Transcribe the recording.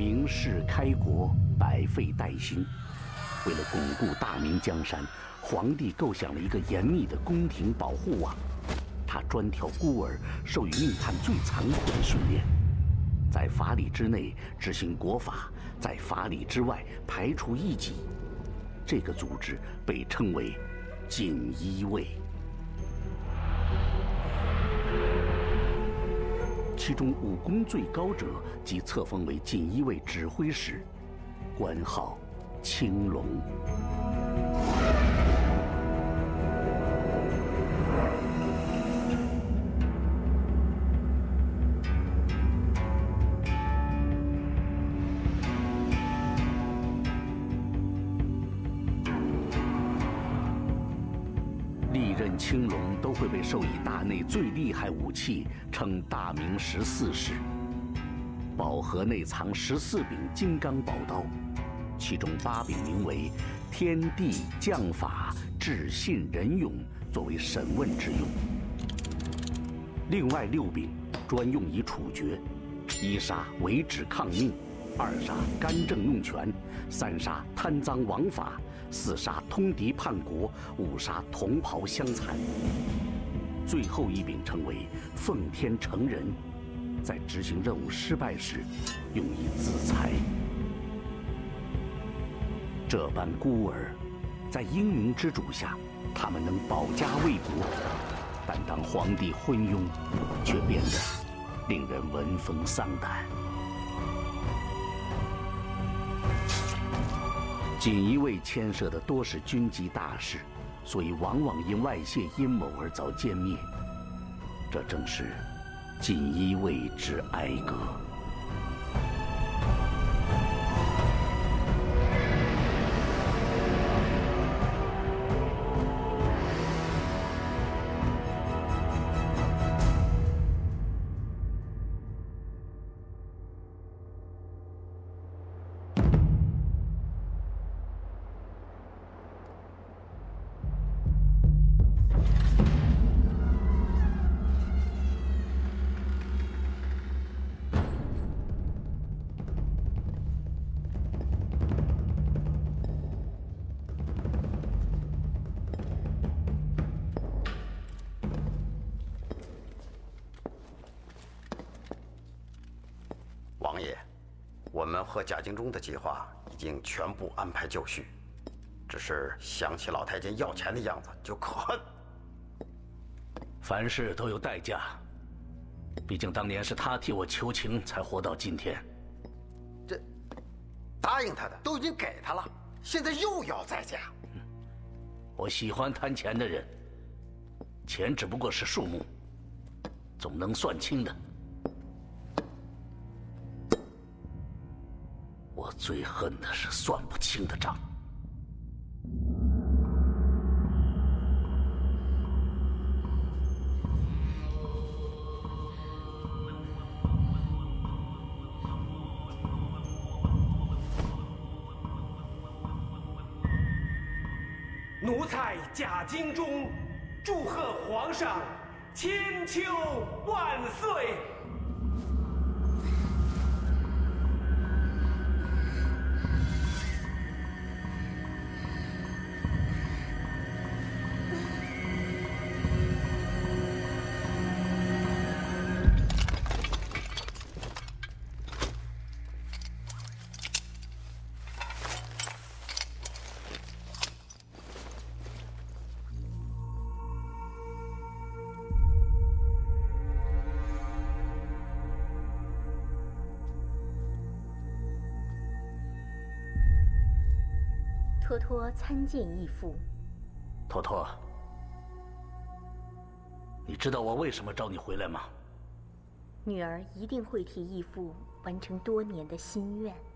明世开国，百废待兴。为了巩固大明江山，皇帝构想了一个严密的宫廷保护网。他专挑孤儿，授予密探最残酷的训练，在法理之内执行国法，在法理之外排除异己。这个组织被称为锦衣卫。其中武功最高者即册封为锦衣卫指挥使，官号青龙。历任青龙都会被授以大内最厉害武器，称大明14式。宝盒内藏14柄金刚宝刀，其中8柄名为天地将法智信仁勇，作为审问之用。另外6柄专用以处决：1杀违旨抗命，2杀干政用权，3杀贪赃枉法，4杀通敌叛国，5杀同袍相残。最后1柄称为奉天承人，在执行任务失败时用以自裁。这般孤儿，在英明之主下，他们能保家卫国，但当皇帝昏庸，却变得令人闻风丧胆。锦衣卫牵涉的多是军机大事，所以往往因外泄阴谋而遭歼灭。这正是锦衣卫之哀歌。 王爷，我们和贾敬忠的计划已经全部安排就绪，只是想起老太监要钱的样子就可恨。 凡事都有代价，毕竟当年是他替我求情，才活到今天。 这答应他的都已经给他了，现在又要再加。 我喜欢贪钱的人，钱只不过是数目，总能算清的。我最恨的是算不清的账。 奴才贾敬忠，祝贺皇上千秋万岁！ 托托参见义父。 托托，你知道我为什么召你回来吗？ 女儿一定会替义父完成多年的心愿。